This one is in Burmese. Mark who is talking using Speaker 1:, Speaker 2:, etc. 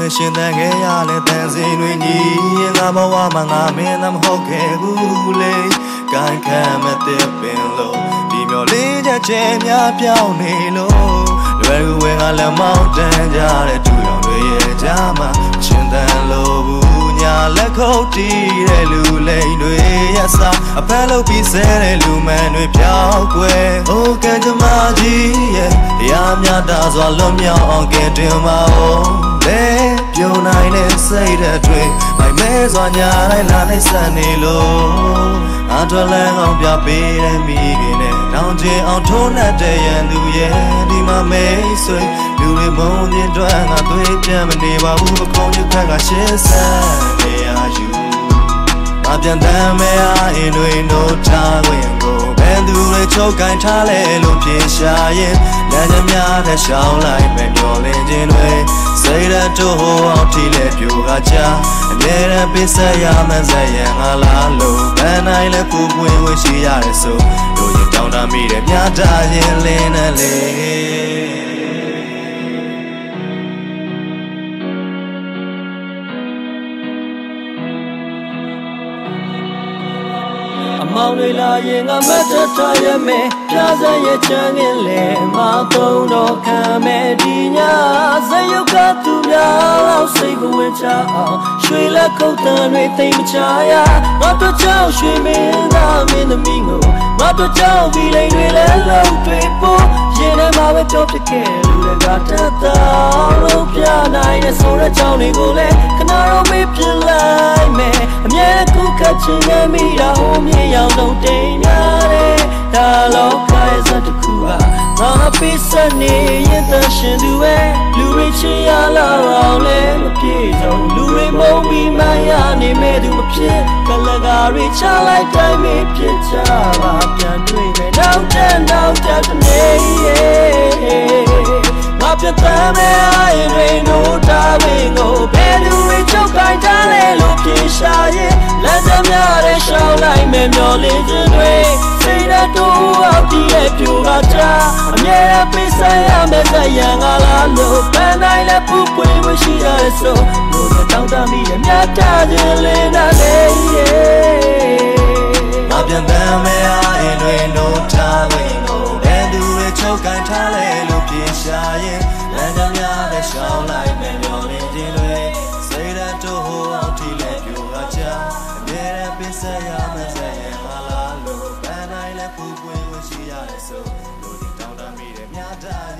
Speaker 1: ရှင်တန်ခဲ့ရလဲတန်စင်တွေညီငါဘဝမှာငါမင်းသမဟုတ်ခဲ့ဘူးလေကိုင်ခံမဲ့တဲ့ပင်လို့ဒီမျိုးလေးချက်ချင်းများပြောင်းနေလို့လွယ်ကူဝင်ကလည်းမောင်းတန်းကြတဲ့တူရောင်တွေရဲ့ကြားမှာရှင်တန်လို့ဘူးညာလက်ခုပ်တီးတဲ့လူလိမ့်တွေရဲ့စားအဖက်လုပ်ပြီးဆဲတဲ့လူမှန်တွေပြောင်းကွယ်အိုးကံကြမကြီးရဲ့တရားများတာစွာလွန်မြောက်အောင်ကဲတင်ပါဦးလေပြုံနိုင်တဲ့စိတ်တဲ့တွေမိုက်မဲစွာညာလိုက်လာနေစနေလို့အထွန်းလန်းအောင်ပြပေးတဲ့မိခင်နဲ့နောင်ကျင်အောင်ထိုးနှက်တဲ့ရန်သူရဲ့ဒီမှာမေးဆွေလူတွေမုံမြင်တွန်းငါသွေးပြန်မနေပါဘူးပကုံးရွက်ကရှင်းစမ်းနေရယူမပြန်တမ်းမဲအားအင်းတွေနိုးထားဝင်ကိုဘယ်သူတွေချုပ်ကန်ထားလဲလို့ပြေရှာရင်လက်ချများနဲ့ရှောင်းလိုက်ပဲမျောလင်းခြင်းတွေစိတ်ရတို့အောင်ထီလဲပြိုကချအမြဲတမ်းပေးဆက်ရမှန်းဆက်ရငါလားလို့ဘယ်နိုင်လဲပူပွင့်ဝရှိရတယ်ဆိုတို့ရင်တောင်းတမိတယ်မြတ်တာရင်လင်းနဲ့လေမောင်လေးလာရင်ငါမတ်တရမယ်ပြားစရဲ့ချမ်းငင်လေမသုံးတော့ခံမဲ့ဒီညဇယုတ်ကသူများလောက်စိတ်ဝင်ချအောင်ရွှေလက်ခုတ်တန်တွေသိမချရငါတို့ကြောင့်ရွှေမင်းသားမင်းသမီးကိုငါတို့ကြောင့်ဒီလိန်တွေလဲလုံးတွေပို့ရင်ထဲမှာပဲပြောပြခဲ့လူတွေကတတ်တော်လို့ပြနိုင်တဲ့ဆိုတဲ့ကြောင့်တွေကိုလဲခဏတော့မေးပြလိုက်မယ်အမြဲခုခတ်ချင်ရမိတာဟိုမြေရောက်လုံးတိမ်များတယ်ဒါလောကရဲ့စတခုကငါပေးစနေရင်တရှင်သူပဲလူတွေချင်ရလာအောင်လဲမပြေဆုံးလူတွေမုံပြီးမှရနေမဲ့သူမဖြစ်ကလကားတွေချလိုက်တိုင်းမဖြစ်ချပါပြန်တွေ့မယ်နောက်တနေငါပြတ်သားမဲ့အိမ်တွေနိုးတာဝင်းကိုဘယ်သူတွေချုပ်ကိုင်ထားလဲလို့ပြေရှာရင်လက်စများတဲ့ရှောင်းလိုက်မဲ့မျောလင်းခြင်းတွေစိတ်ဓာတ်တို့အောက်တည်းရဲ့ပြိုကချအမြဲပေးဆက်ရမယ့်ဇယံငါလားလို့ပန်းတိုင်းလည်းပူပွေးမရှိရဆိုလို့တောင်းတမိရဲ့မြတ်တာခြင်းလေးနဲ့လေငါပြန်တမ်းမဲ့အိမ်တွေနိုးထားဝင်းကိုဘယ်သူတွေချုပ်ကိုင်ထားလဲလို့ပြေရှာရင်လမ်းကြများတဲ့ရှောင်းလိုက်မဲ့မျောလင်းခြင်းတွေစိတ်ဓာတ်တို့အောက်တည်းလည်းပြိုကချအမြဲပေးဆက်ရမယ့်ဇယံငါလားလို့ပန်းတိုင်းလည်းပူပွေးမရှိရဆိုလို့တောင်းတမိရဲ့မြတ်တာ